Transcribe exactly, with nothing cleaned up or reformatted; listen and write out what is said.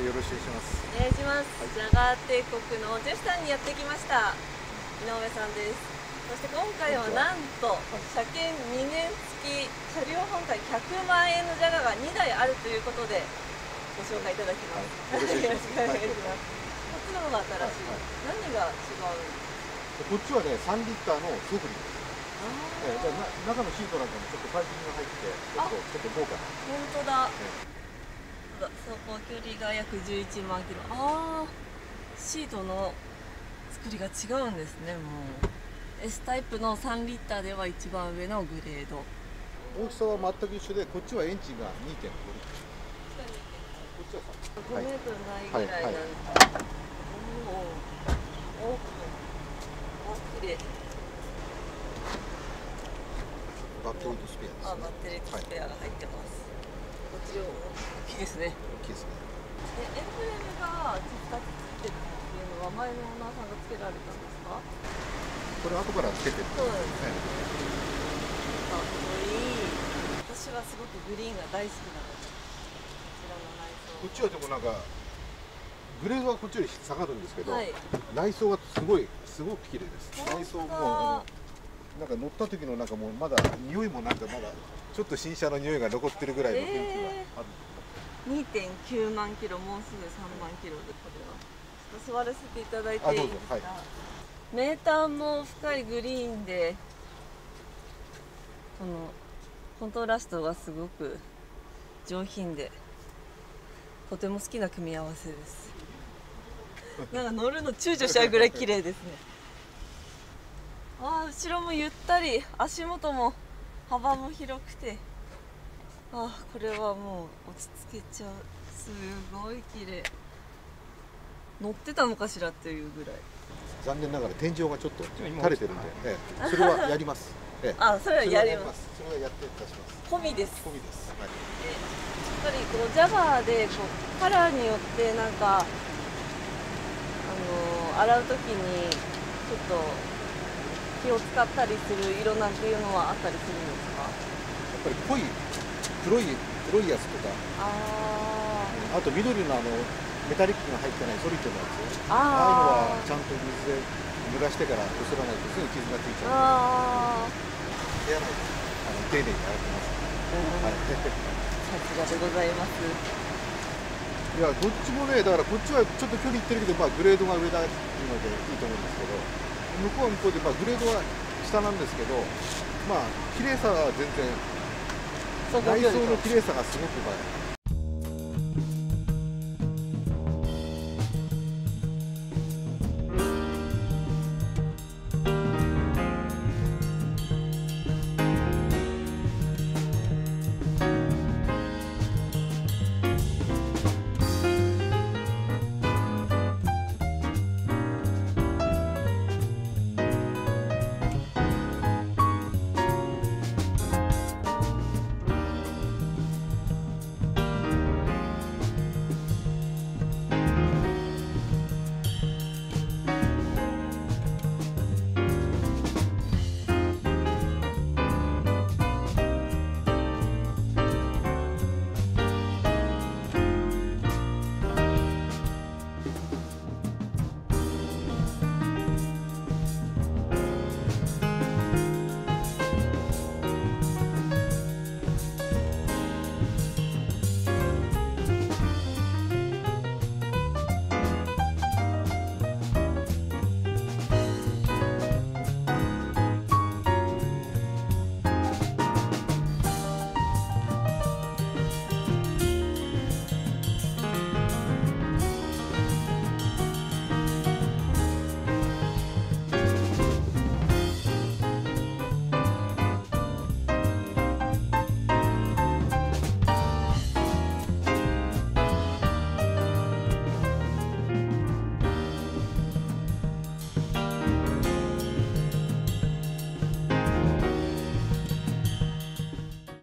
よろしくお願いします。 お願いします。はい、ジャガー帝国のジェフさんにやってきました。井上さんです。そして今回はなんと、車検にねん付き車両本体ひゃくまんえんのジャガーがにだいあるということでご紹介いただきます。はい、よろしくお願いします。こっちの方が新しい。はい、何が違うんですか？ こっちはね、さんリッターのソフリです。えー、中のシートなんかもちょっとパイピングが入って、ちょっとちょっと豪華な。 本当だ。走行距離が約じゅういちまんキロ。ああ、シートの作りが違うんですね。もう S タイプのさんリッターでは一番上のグレード。 大きさは全く一緒で、こっちはエンジンが にてんご リッター。こっちはごメートルないぐらいなんです。おお、おお、綺麗。 バッテリーとスペアですね。 あ、バッテリーとスペアが入ってます。こっち大きいですね。 大きいですね。 え、エンブレムがふたつついてるっていうのは前のオーナーさんがつけられたんですか？ これ後からつけてる。 そうなんですね。かっこいい。私はすごくグリーンが大好きなので、こちらの内装。 こっちはでもなんかグレードはこっちより下がるんですけど、はい、内装はすごいすごく綺麗です。内装もなんか乗った時のなんかもうまだ匂いもなんかまだちょっと新車の匂いが残ってるぐらいの雰囲気がある。 えー、にてんきゅうまんキロ、もうすぐさんまんキロで、これはちょっと座らせていただいていいですか？はい、メーターも深いグリーンで、このコントラストがすごく上品でとても好きな組み合わせです。なんか乗るの躊躇しちゃうぐらい綺麗ですね。ああ、後ろもゆったり、足元も幅も広くて、ああ、これはもう落ち着けちゃう。すごい綺麗。乗ってたのかしらっていうぐらい。 残念ながら天井がちょっと垂れてるんで、ええ、それはやります。ええ、 あ、それはやります。 それはやって出します。 込みです。 込みです。はい。 で、やっぱりこうジャガーでこうカラーによってなんかあの洗う時にちょっと気を使ったりする色なんていうのはあったりするんですか？ やっぱり濃い黒い黒いやつとか、ああと緑のあのメタリックが入ってないソリッドのやつ、ああいうのはちゃんと水で濡らしてからこすらないとすぐ傷がついちゃうので、手洗いあの丁寧に洗ってます。はい、 さすがでございます。 いや、どっちもね、だからこっちはちょっと距離いってるけど、まあ、グレードが上だっていうのでいいと思うんですけど、向こうは向こうで、まあ、グレードは下なんですけど、まあ綺麗さは全然内装の綺麗さがすごく